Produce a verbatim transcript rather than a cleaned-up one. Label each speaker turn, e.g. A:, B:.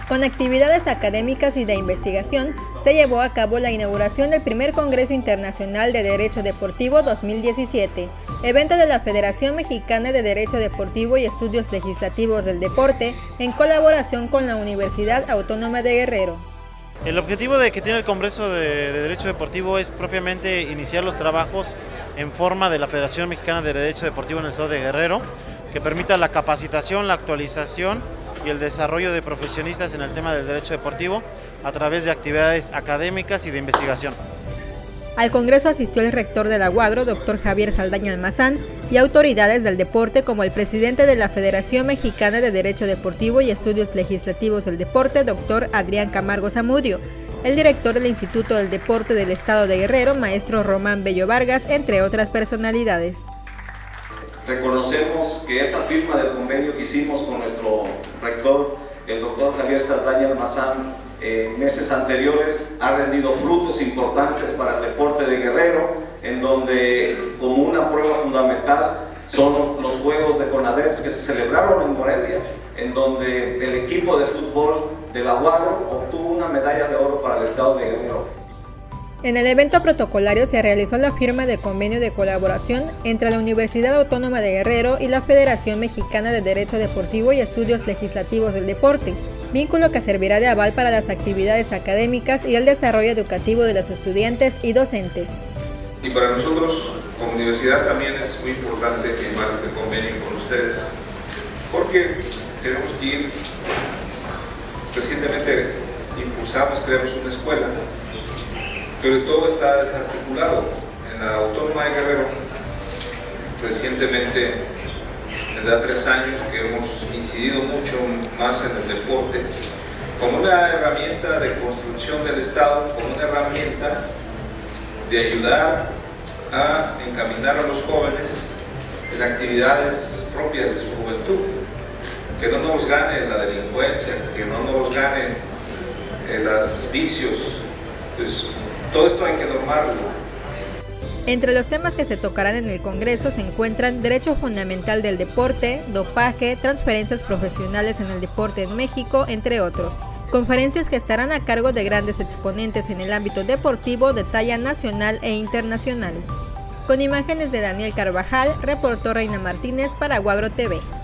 A: Con actividades académicas y de investigación, se llevó a cabo la inauguración del primer Congreso Internacional de Derecho Deportivo dos mil diecisiete, evento de la Federación Mexicana de Derecho Deportivo y Estudios Legislativos del Deporte, en colaboración con la Universidad Autónoma de Guerrero.
B: El objetivo de que tiene el Congreso de, de Derecho Deportivo es propiamente iniciar los trabajos en forma de la Federación Mexicana de Derecho Deportivo en el estado de Guerrero, que permita la capacitación, la actualización y el desarrollo de profesionistas en el tema del derecho deportivo a través de actividades académicas y de investigación.
A: Al Congreso asistió el rector de la UAGRO, doctor Javier Saldaña Almazán, y autoridades del deporte como el presidente de la Federación Mexicana de Derecho Deportivo y Estudios Legislativos del Deporte, doctor Adrián Camargo Zamudio, el director del Instituto del Deporte del Estado de Guerrero, maestro Román Bello Vargas, entre otras personalidades.
C: Reconocemos que esa firma del convenio que hicimos con nuestro rector, el doctor Javier Saldaña Almazán, en meses anteriores ha rendido frutos importantes para el deporte de Guerrero, en donde como una prueba fundamental son los Juegos de CONADEPS que se celebraron en Morelia, en donde el equipo de fútbol de la UAGRO obtuvo una medalla de oro para el estado de Guerrero.
A: En el evento protocolario se realizó la firma de convenio de colaboración entre la Universidad Autónoma de Guerrero y la Federación Mexicana de Derecho Deportivo y Estudios Legislativos del Deporte, vínculo que servirá de aval para las actividades académicas y el desarrollo educativo de los estudiantes y docentes.
D: Y para nosotros, como universidad, también es muy importante firmar este convenio con ustedes, porque tenemos que ir, recientemente impulsamos, creamos una escuela, pero todo está desarticulado. En la Autónoma de Guerrero, recientemente, desde hace tres años que hemos incidido mucho más en el deporte, como una herramienta de construcción del Estado, como una herramienta de ayudar a encaminar a los jóvenes en actividades propias de su juventud, que no nos gane la delincuencia, que no nos gane eh, los vicios, pues todo esto hay que normarlo.
A: Entre los temas que se tocarán en el Congreso se encuentran derecho fundamental del deporte, dopaje, transferencias profesionales en el deporte en México, entre otros. Conferencias que estarán a cargo de grandes exponentes en el ámbito deportivo de talla nacional e internacional. Con imágenes de Daniel Carvajal, reportó Reina Martínez para UAGRO T V.